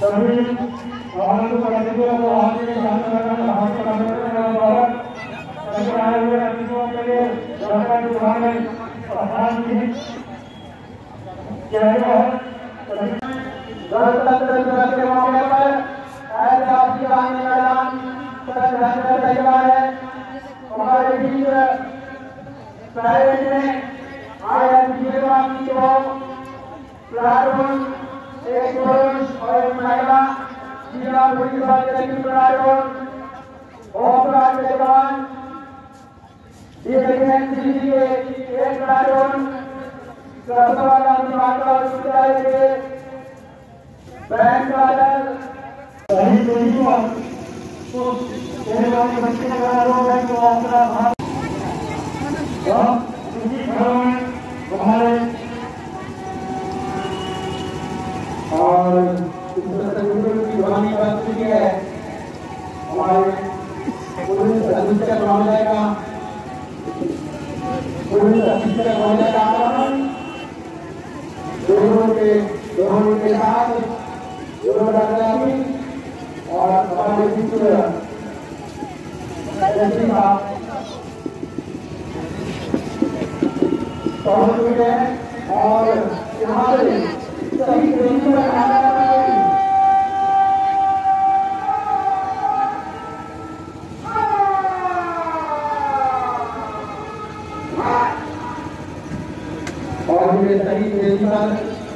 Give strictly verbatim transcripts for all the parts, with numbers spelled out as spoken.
सभी आनंद प्रतियों को आगे जाने हाथ करने के द्वारा आए हुए अतिथियों के लिए सरकार द्वारा आह्वान की किया गया है। गणतंत्र दिवस के मौके पर ऐसे आपकी आने का ऐलान कर तैयार है। हमारे बीच पहले में आए जीवन को प्लाटून एक पुरुष और एक महिला जिला पुलिस बल की प्लाटून होमगार्ड के जवान डीएसएनसी के एक प्लाटून कस्तूरबा गांधी बालिका विद्यालय के बैंक का दल सही तरीके को कहने वाले बच्चे का लोग हैं जो अपना भाग इसी घरों में हमारे और इस तरह की ध्वनि बन चुकी है। हमारे पुलिस अधीक्षक महोदय का पुलिस अधीक्षक महोदय का आगमन दोनों के दोनों के साथ दोनों राज्य और हमारे मित्र जैसी बात पहुंच चुके हैं और यहाँ से सही तरीके पर और ये सही तरीके पर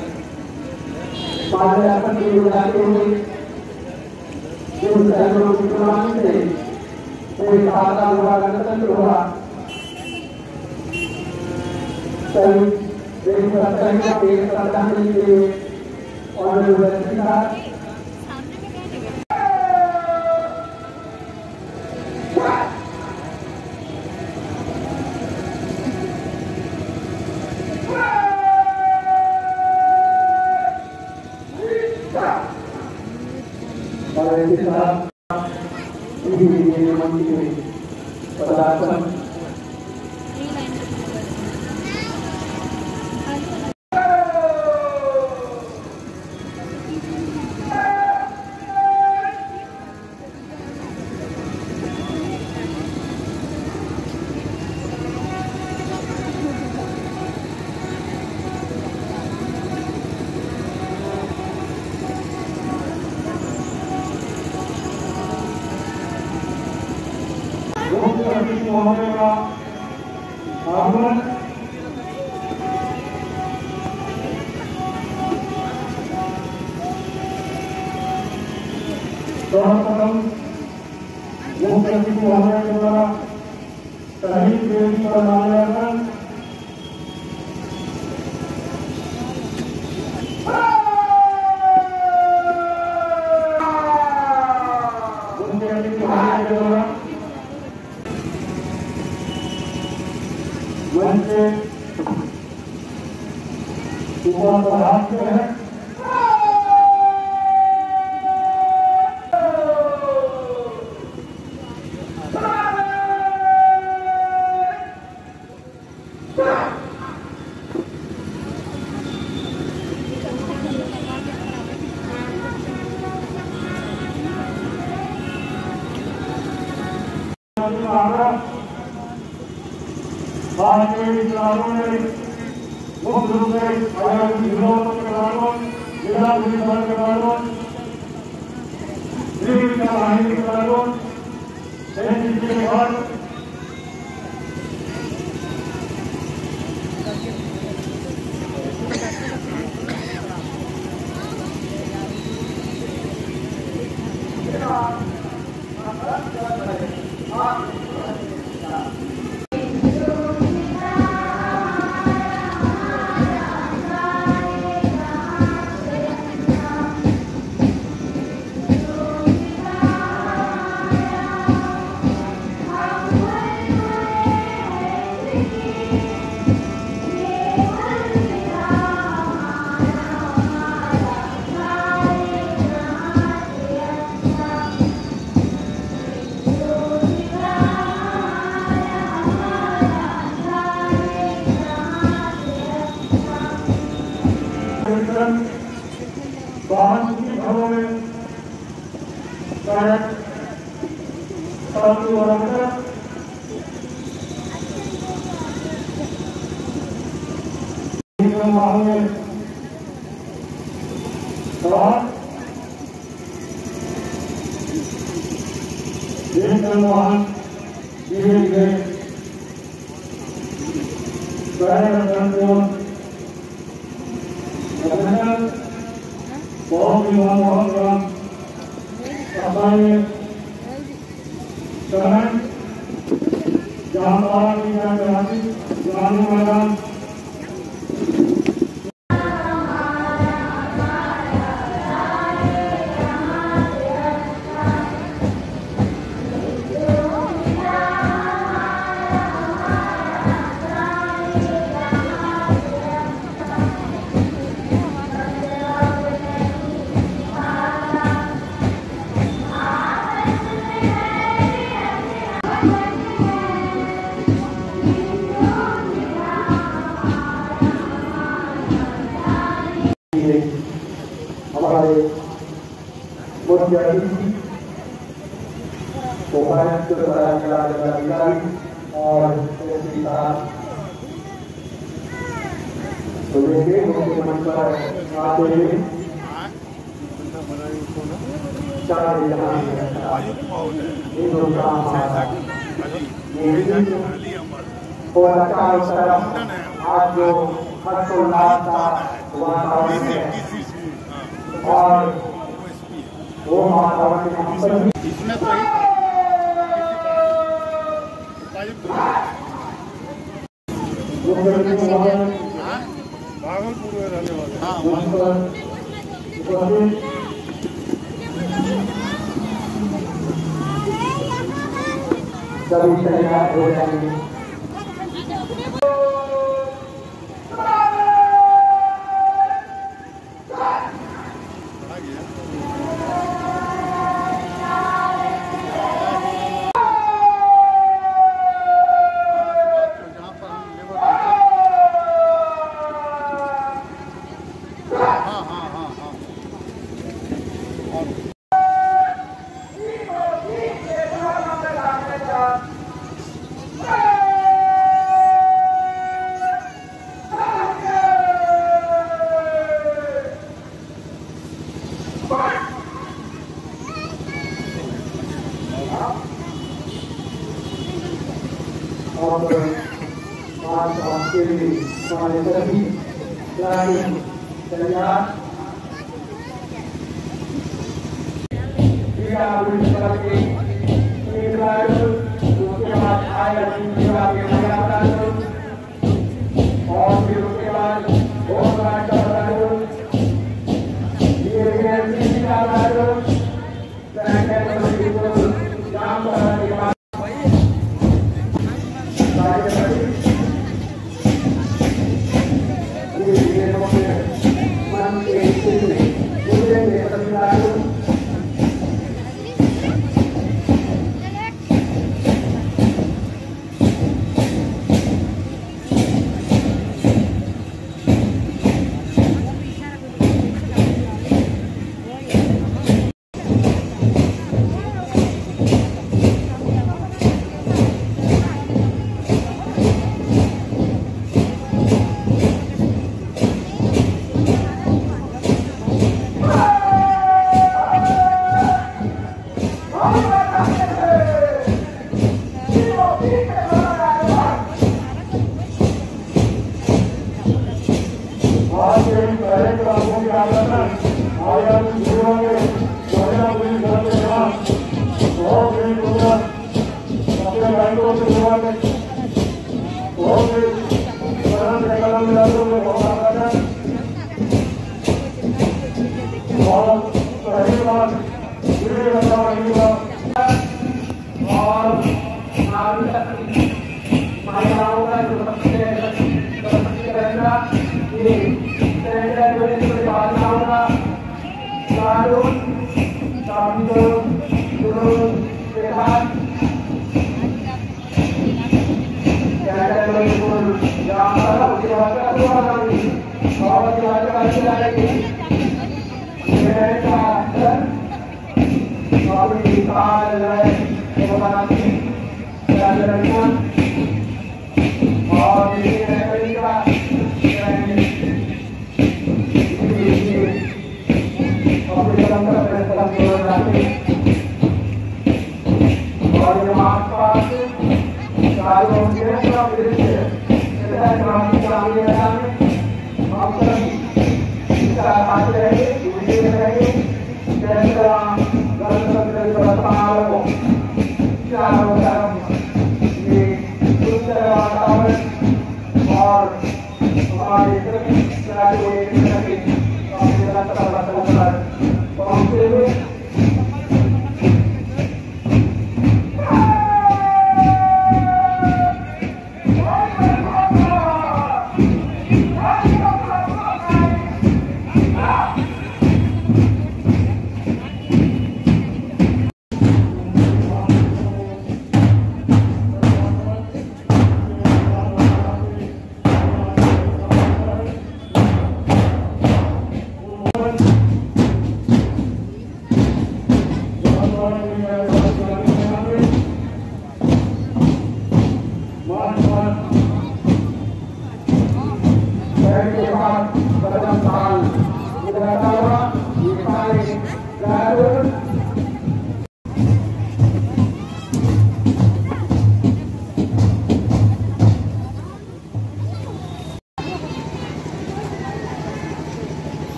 माल्यार्पण के लिए जाते हुए जिन सहयोगों की कुर्बानी से एक आजाद हुआ गणतंत्र हुआ सही देश का सही पेश करने के लिए और व्यवस्थित और इसके साथ पदार्पण महोदय का आगमन सर्वप्रथम मुख्य सचिव महोदय के द्वारा शहीद वेदी पर माल्यार्पण मुख्य सचिव महोदय के द्वारा वैसे ऊपर पढ़ाते हैं आज के खिलाड़ियों ने मुख्य रूप से आयोजित जिलों के खिलाड़ियों जिला पुलिस बल के खिलाड़ियों दिल्ली बाहिनी के खिलाड़ियों एनसीसी के बाद वाहन की घरों में सड़क सड़क की मरम्मत वाहन में सड़क वाहन धीरे धीरे बहुत ही बहुत मैदान हमारे मुख्य अतिथि उपायुक्त अधिकारी और मुख्यमंत्री पर आते हुए आज जो हर्षोल्लास का वातावरण है और वो वातावरण इसमें तो भागलपुर में रहने वाले सभी तैयार हो जाएंगे। और आज आपके लिए हमारे सभी खिलाड़ी तैयार उसके बाद आए और फिर उसके बाद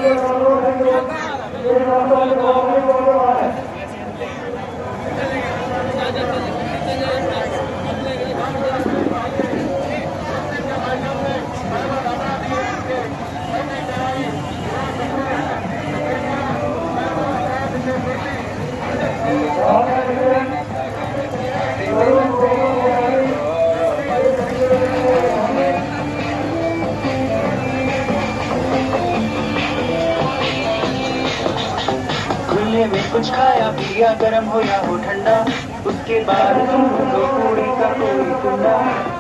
में कुछ खाया पिया गर्म हो या हो ठंडा, उसके बाद तुम लो पूरी का कोई कुंडा।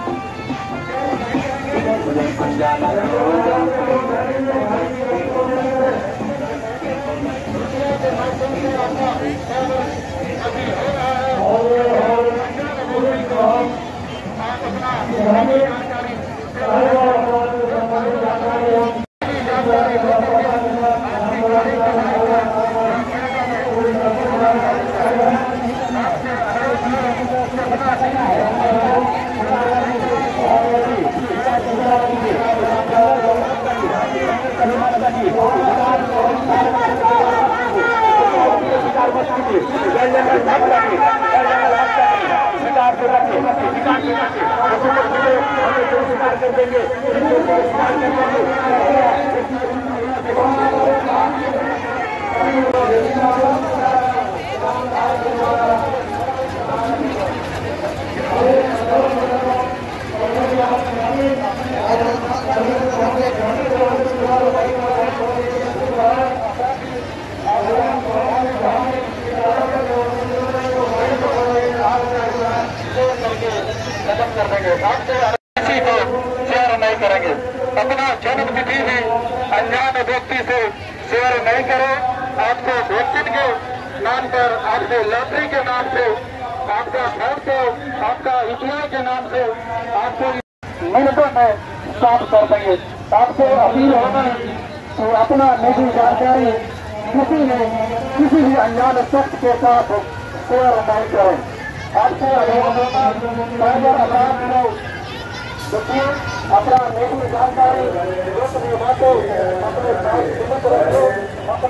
अपना जन्म तिथि भी अनजान व्यक्ति से शेयर नहीं करो। आपको वैक्सीन के नाम पर, आपको लॉटरी के नाम से, आपका फोन पे, आपका यूपीआई के नाम से आपको मिनटों में साफ कर देंगे। आपको अपील होगा तो अपना निजी जानकारी किसी ने किसी भी अनजान शख्स के साथ शेयर नहीं करें। आपको साइबर अपराध को देखिए, अपना निजी जानकारी अपने बातों अपने साथ सीमित रखो।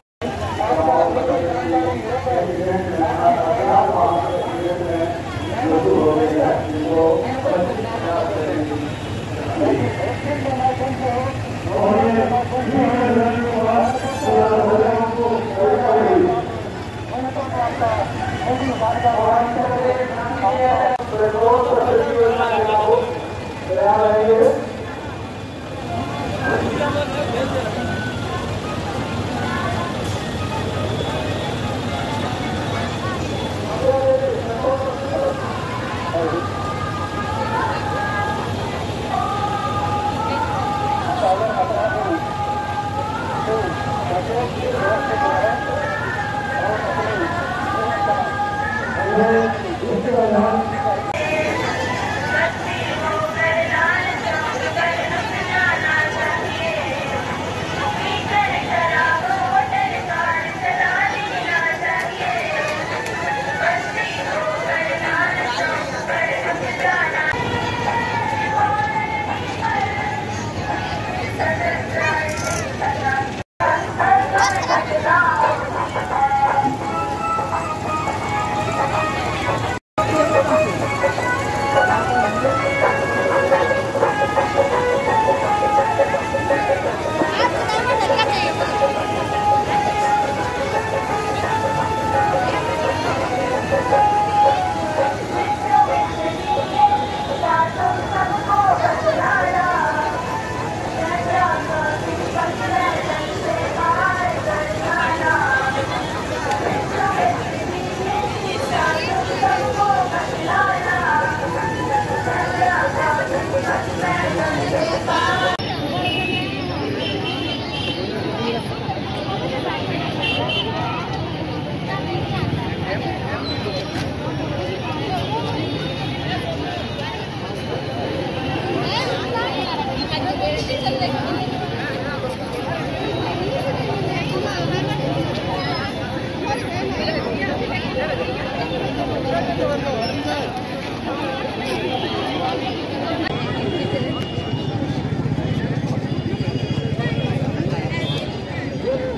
Yeah.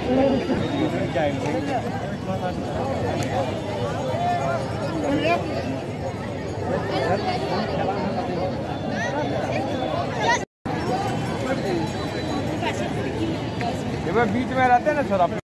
बीच में रहते हैं ना सर आप।